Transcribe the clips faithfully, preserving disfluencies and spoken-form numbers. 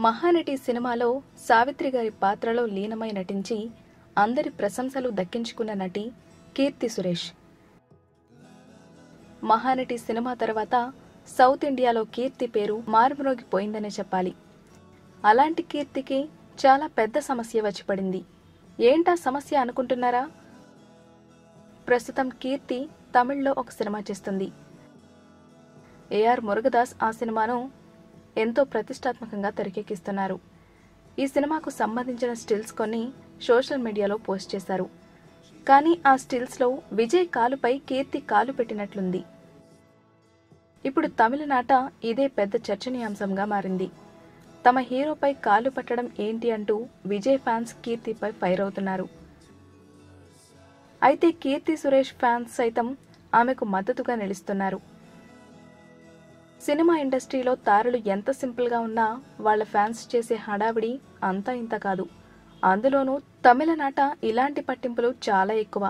మహానటి సినిమాలో సావిత్రి గారి పాత్రలో లీనమై నటించి అందరి ప్రశంసలు దక్కించుకున్న నటి కీర్తి సురేష్. మహానటి సినిమా తర్వాత సౌత్ ఇండియాలో కీర్తి పేరు మారుమ్రోగిపోయిందనే చెప్పాలి. అలాంటి కీర్తికి చాలా పెద్ద సమస్య వచ్చి పడింది. ఏంటా సమస్య అనుకుంటున్నారా? ప్రస్తుతం కీర్తి తమిళ్లో ఒక సినిమా చేస్తుంది. ఏఆర్ మురుగదాస్ ఆ సినిమాను ఎంతో ప్రతిష్టాత్మకంగా తెరకెక్కిస్తున్నారు. ఈ సినిమాకు సంబంధించిన స్టిల్స్ కొన్ని సోషల్ మీడియాలో పోస్ట్ చేశారు. కానీ ఆ స్టిల్స్లో విజయ్ కాలుపై కీర్తి కాలు పెట్టినట్లుంది. ఇప్పుడు తమిళనాట ఇదే పెద్ద చర్చనీయాంశంగా మారింది. తమ హీరోపై కాలు పట్టడం ఏంటి అంటూ విజయ్ ఫ్యాన్స్ కీర్తిపై ఫైర్ అవుతున్నారు. అయితే కీర్తి సురేష్ ఫ్యాన్స్ సైతం ఆమెకు మద్దతుగా నిలుస్తున్నారు. సినిమా ఇండస్ట్రీలో తారలు ఎంత సింపుల్గా ఉన్నా వాళ్ల ఫ్యాన్స్ చేసే హడావిడి అంతా ఇంత కాదు. అందులోనూ తమిళనాట ఇలాంటి పట్టింపులు చాలా ఎక్కువ.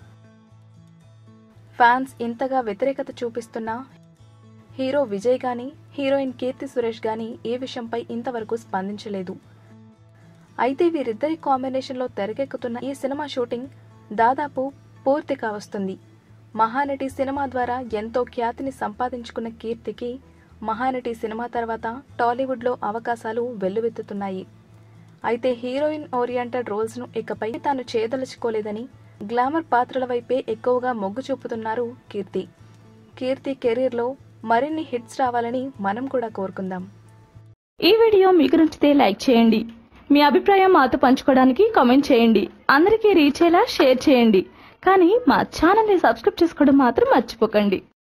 ఫ్యాన్స్ ఇంతగా వ్యతిరేకత చూపిస్తున్నా హీరో విజయ్ గాని హీరోయిన్ కీర్తి సురేష్ గాని ఈ విషయంపై ఇంతవరకు స్పందించలేదు. అయితే వీరిద్దరి కాంబినేషన్లో తెరకెక్కుతున్న ఈ సినిమా షూటింగ్ దాదాపు పూర్తి కావస్తుంది. మహానటి సినిమా ద్వారా ఎంతో ఖ్యాతిని సంపాదించుకున్న కీర్తికి మహానటి సినిమా తర్వాత టాలీవుడ్లో అవకాశాలు వెల్లువెత్తుతున్నాయి. అయితే హీరోయిన్ ఓరియంటెడ్ రోల్స్ను ఇకపై తాను చేయదలుచుకోలేదని గ్లామర్ పాత్రల వైపే ఎక్కువగా మొగ్గు చూపుతున్నారు కీర్తి. కీర్తి కెరీర్లో మరిన్ని హిట్స్ రావాలని మనం కూడా కోరుకుందాం. ఈ వీడియో మీకు నచ్చితే లైక్ చేయండి. మీ అభిప్రాయం మాతో పంచుకోవడానికి కామెంట్ చేయండి. అందరికీ రీచ్ అయ్యేలా షేర్ చేయండి. కానీ మా ఛానల్ని సబ్స్క్రైబ్ చేసుకోవడం మాత్రం మర్చిపోకండి.